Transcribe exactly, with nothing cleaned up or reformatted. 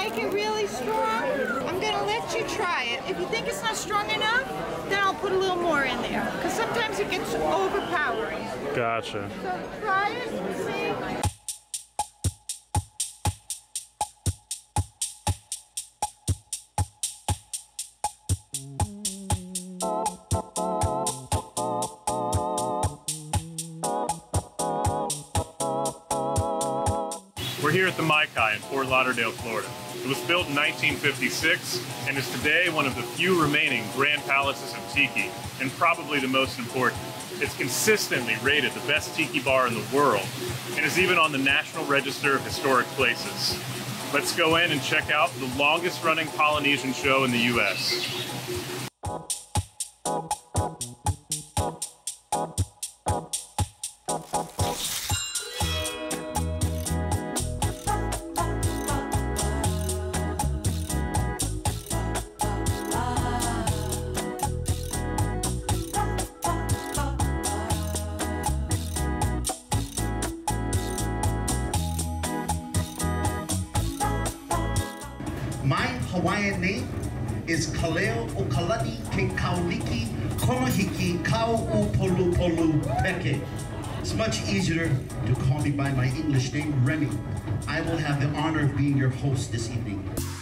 make it really strong, I'm going to let you try it. If you think it's not strong enough, then I'll put a little more in there. Because sometimes it gets overpowering. Gotcha. So try it and see. We're here at the Maikai in Fort Lauderdale, Florida. It was built in nineteen fifty-six and is today one of the few remaining grand palaces of tiki, and probably the most important. It's consistently rated the best tiki bar in the world and is even on the National Register of Historic Places. Let's go in and check out the longest running Polynesian show in the U S My Hawaiian name is Kaleo Okalani Ke Kauliki Konohiki Kau Polu Polu Peke. It's much easier to call me by my English name, Remy. I will have the honor of being your host this evening.